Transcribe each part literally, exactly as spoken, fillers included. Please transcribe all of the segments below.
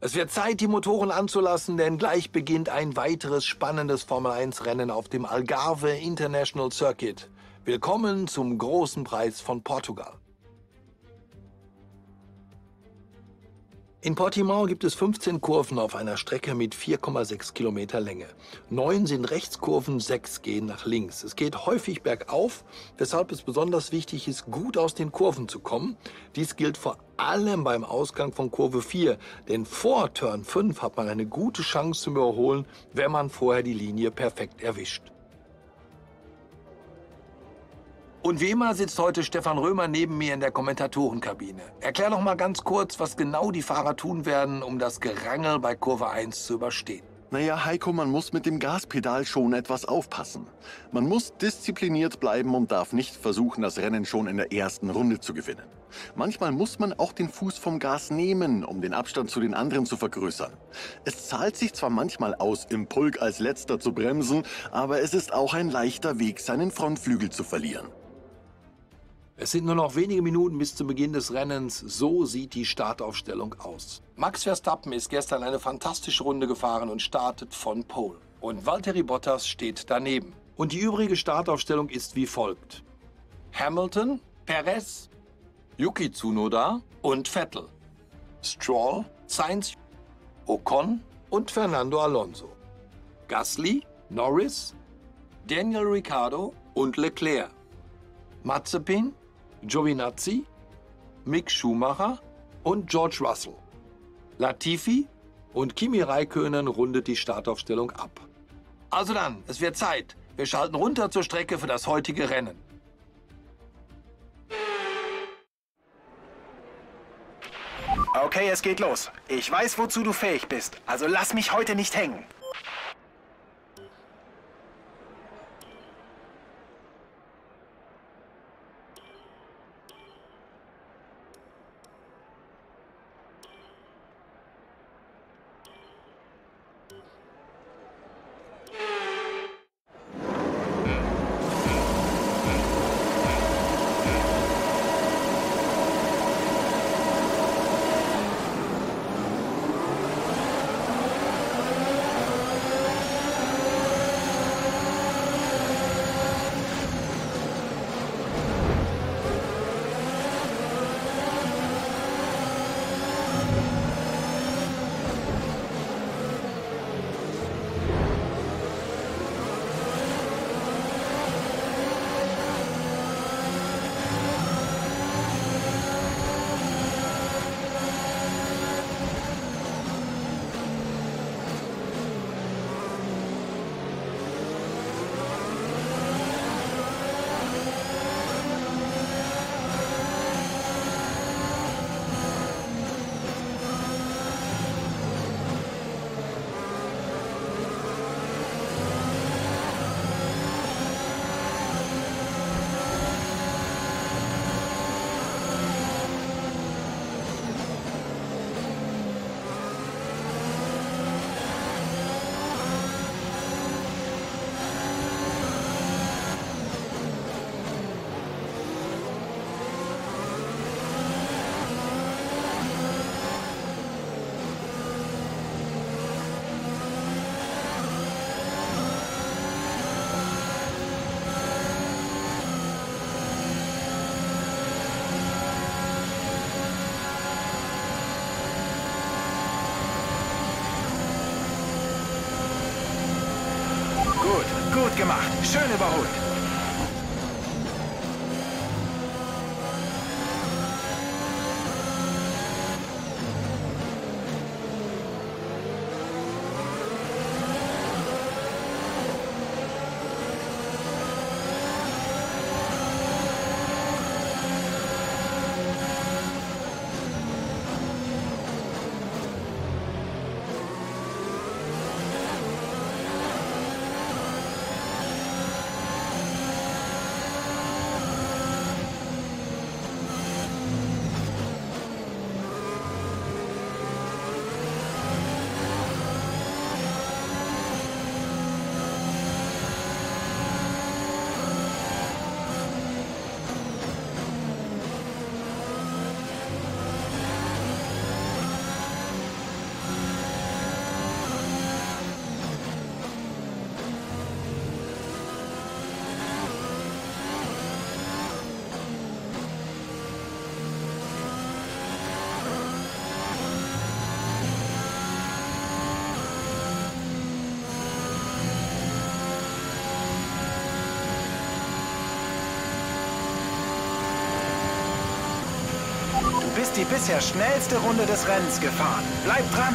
Es wird Zeit, die Motoren anzulassen, denn gleich beginnt ein weiteres spannendes Formel eins Rennen auf dem Algarve International Circuit. Willkommen zum großen Preis von Portugal. In Portimão gibt es fünfzehn Kurven auf einer Strecke mit vier Komma sechs Kilometer Länge. Neun sind Rechtskurven, sechs gehen nach links. Es geht häufig bergauf, weshalb es besonders wichtig ist, gut aus den Kurven zu kommen. Dies gilt vor allem beim Ausgang von Kurve vier, denn vor Turn fünf hat man eine gute Chance zum Überholen, wenn man vorher die Linie perfekt erwischt. Und wie immer sitzt heute Stefan Römer neben mir in der Kommentatorenkabine. Erklär doch mal ganz kurz, was genau die Fahrer tun werden, um das Gerangel bei Kurve eins zu überstehen. Naja, Heiko, man muss mit dem Gaspedal schon etwas aufpassen. Man muss diszipliniert bleiben und darf nicht versuchen, das Rennen schon in der ersten Runde zu gewinnen. Manchmal muss man auch den Fuß vom Gas nehmen, um den Abstand zu den anderen zu vergrößern. Es zahlt sich zwar manchmal aus, im Pulk als Letzter zu bremsen, aber es ist auch ein leichter Weg, seinen Frontflügel zu verlieren. Es sind nur noch wenige Minuten bis zum Beginn des Rennens. So sieht die Startaufstellung aus. Max Verstappen ist gestern eine fantastische Runde gefahren und startet von Pole. Und Valtteri Bottas steht daneben. Und die übrige Startaufstellung ist wie folgt: Hamilton, Perez, Yuki Tsunoda und Vettel, Stroll, Sainz, Ocon und Fernando Alonso, Gasly, Norris, Daniel Ricciardo und Leclerc, Mazepin, Giovinazzi, Mick Schumacher und George Russell. Latifi und Kimi Räikkönen rundet die Startaufstellung ab. Also dann, es wird Zeit. Wir schalten runter zur Strecke für das heutige Rennen. Okay, es geht los. Ich weiß, wozu du fähig bist. Also lass mich heute nicht hängen. Gut gemacht. Schön überholt. bist die bisher schnellste Runde des Rennens gefahren. Bleib dran!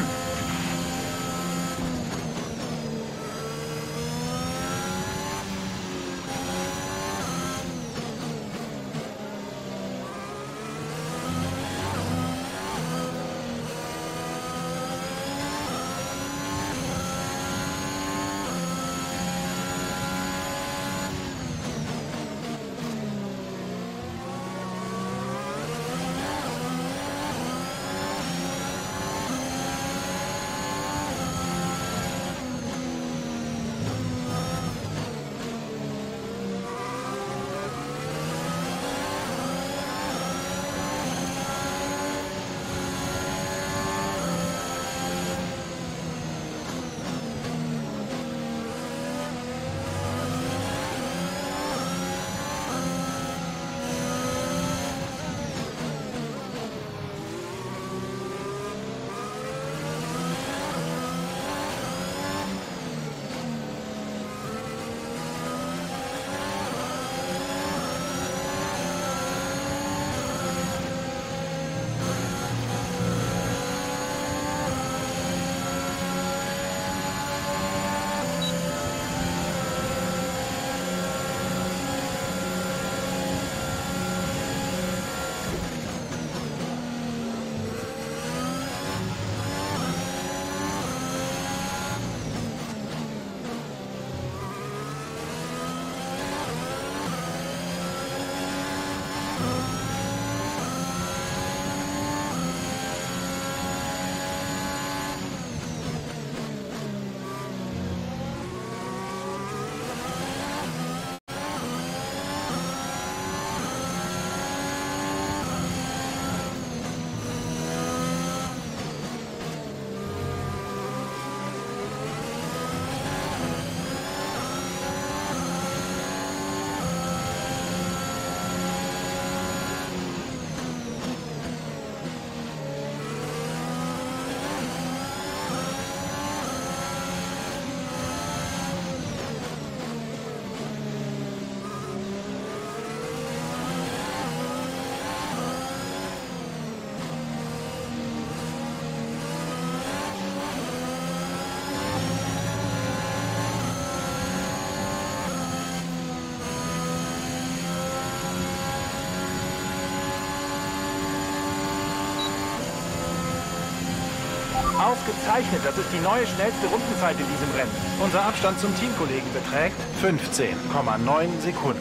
Ausgezeichnet, das ist die neue schnellste Rundenzeit in diesem Rennen. Unser Abstand zum Teamkollegen beträgt fünfzehn Komma neun Sekunden.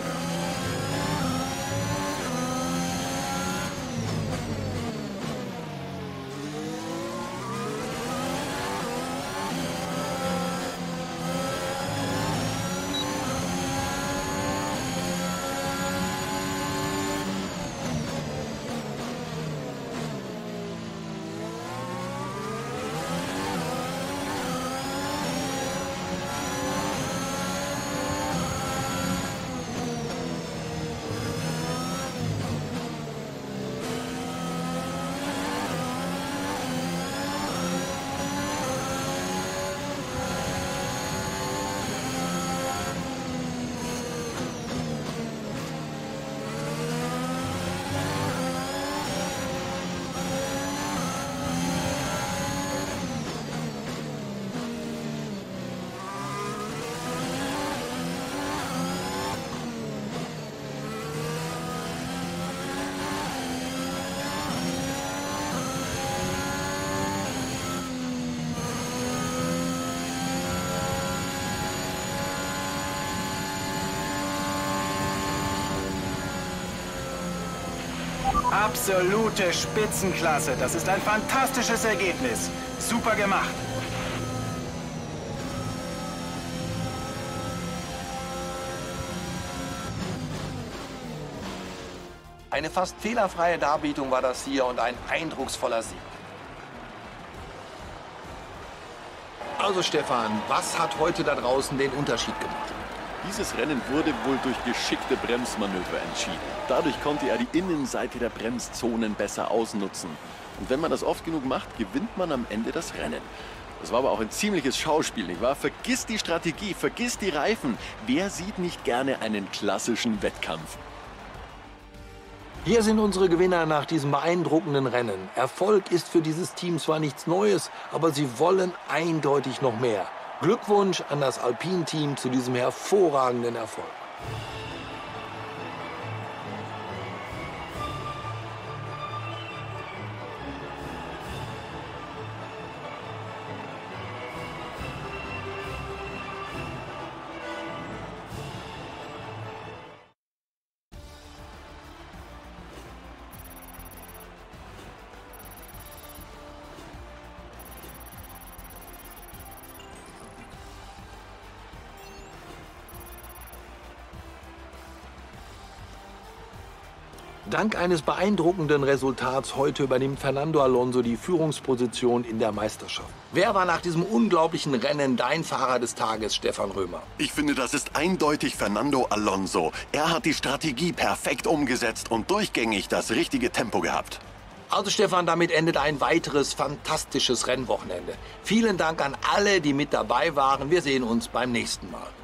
Absolute Spitzenklasse. Das ist ein fantastisches Ergebnis. Super gemacht. Eine fast fehlerfreie Darbietung war das hier und ein eindrucksvoller Sieg. Also Stefan, was hat heute da draußen den Unterschied gemacht? Dieses Rennen wurde wohl durch geschickte Bremsmanöver entschieden. Dadurch konnte er die Innenseite der Bremszonen besser ausnutzen. Und wenn man das oft genug macht, gewinnt man am Ende das Rennen. Das war aber auch ein ziemliches Schauspiel, nicht wahr? Vergiss die Strategie, vergiss die Reifen. Wer sieht nicht gerne einen klassischen Wettkampf? Hier sind unsere Gewinner nach diesem beeindruckenden Rennen. Erfolg ist für dieses Team zwar nichts Neues, aber sie wollen eindeutig noch mehr. Glückwunsch an das Alpine-Team zu diesem hervorragenden Erfolg. Dank eines beeindruckenden Resultats heute übernimmt Fernando Alonso die Führungsposition in der Meisterschaft. Wer war nach diesem unglaublichen Rennen dein Fahrer des Tages, Stefan Römer? Ich finde, das ist eindeutig Fernando Alonso. Er hat die Strategie perfekt umgesetzt und durchgängig das richtige Tempo gehabt. Also Stefan, damit endet ein weiteres fantastisches Rennwochenende. Vielen Dank an alle, die mit dabei waren. Wir sehen uns beim nächsten Mal.